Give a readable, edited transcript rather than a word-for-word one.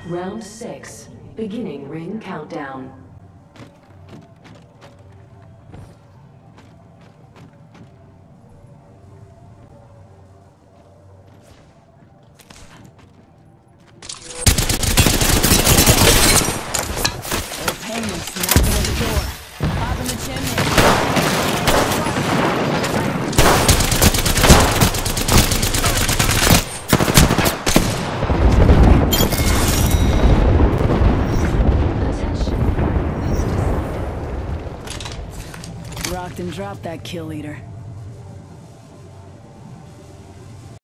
Round 6. Beginning ring countdown. They're paying, snapping at the door. Popping the chimney. Rocked and dropped that kill leader.